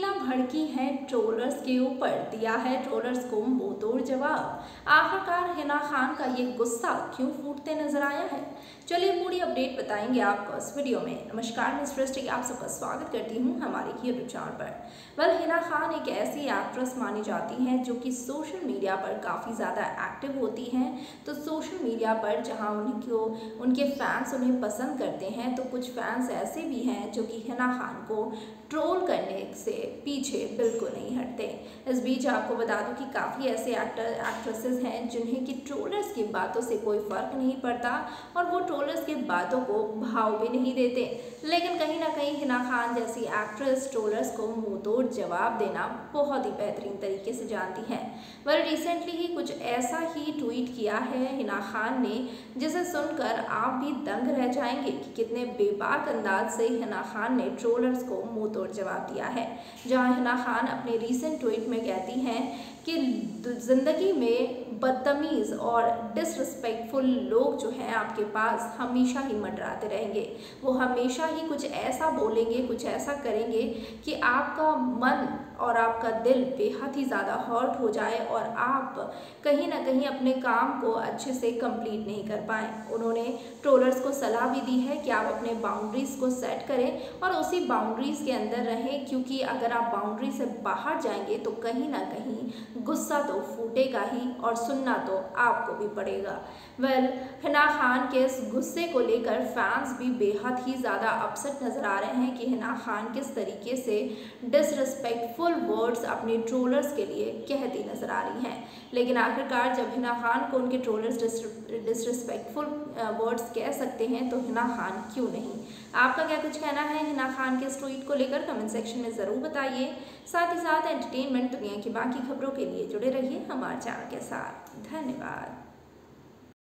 हिना भड़की हैं ट्रोलर्स के ऊपर, दिया है ट्रोलर्स को मुंहतोड़ जवाब। आखिरकार हिना खान का ये गुस्सा क्यों फूटते नजर आया है, चलिए पूरी अपडेट बताएंगे आपको इस वीडियो में। नमस्कार, मैं सृष्टि आप सबका स्वागत करती हूँ हमारे यूट्यूब चैनल पर। हिना खान एक ऐसी एक्ट्रेस मानी जाती हैं जो कि सोशल मीडिया पर काफ़ी ज़्यादा एक्टिव होती हैं। तो सोशल मीडिया पर जहाँ उनके फैंस उन्हें पसंद करते हैं, तो कुछ फैंस ऐसे भी हैं जो कि हिना खान को ट्रोल करने से पीछे बिल्कुल नहीं हटते। इस बीच आपको बता दूं कि काफ़ी ऐसे एक्ट्रेसेस हैं जिन्हें कि ट्रोलर्स की बातों से कोई फ़र्क नहीं पड़ता और वो ट्रोलर्स की बातों को भाव भी नहीं देते। लेकिन कहीं ना कहीं हिना खान जैसी एक्ट्रेस ट्रोलर्स को मुंहतोड़ जवाब देना बहुत ही बेहतरीन तरीके से जानती हैं। रिसेंटली ही कुछ ऐसा ही ट्वीट किया है हिना खान ने, जिसे सुनकर आप भी दंग रह जाएंगे कि कितने बेबाक अंदाज से हिना खान ने ट्रोलर्स को मुंहतोड़ जवाब दिया है। जहां हिना खान अपने रीसेंट ट्वीट में कहती हैं कि ज़िंदगी में बदतमीज़ और डिसरिस्पेक्टफुल लोग जो हैं आपके पास हमेशा ही मंडराते रहेंगे। वो हमेशा ही कुछ ऐसा बोलेंगे, कुछ ऐसा करेंगे कि आपका मन और आपका दिल बेहद ही ज़्यादा हर्ट हो जाए और आप कहीं ना कहीं अपने काम को अच्छे से कंप्लीट नहीं कर पाएँ। उन्होंने ट्रोलर्स को सलाह भी दी है कि आप अपने बाउंड्रीज़ को सेट करें और उसी बाउंड्रीज़ के अंदर रहें, क्योंकि अगर आप बाउंड्री से बाहर जाएंगे तो कहीं ना कहीं गुस्सा तो फूटेगा ही और सुनना तो आपको भी पड़ेगा। हिना खान के इस गुस्से को लेकर फैंस भी बेहद ही ज़्यादा अपसेट नज़र आ रहे हैं कि हिना खान किस तरीके से डिसरिस्पेक्टफुल वर्ड्स अपने ट्रोलर्स के लिए कहती नज़र आ रही हैं। लेकिन आखिरकार जब हिना खान को उनके ट्रोलर्स डिसरिस्पेक्टफुल वर्ड्स कह सकते हैं तो हिना खान क्यों नहीं। आपका क्या कुछ कहना है हिना खान के इस ट्वीट को लेकर, कमेंट सेक्शन में ज़रूर बताइए। साथ ही साथ एंटरटेनमेंट दुनिया की बाकी खबरों के लिए जुड़े रहिए हमारे चैनल के साथ। धन्यवाद।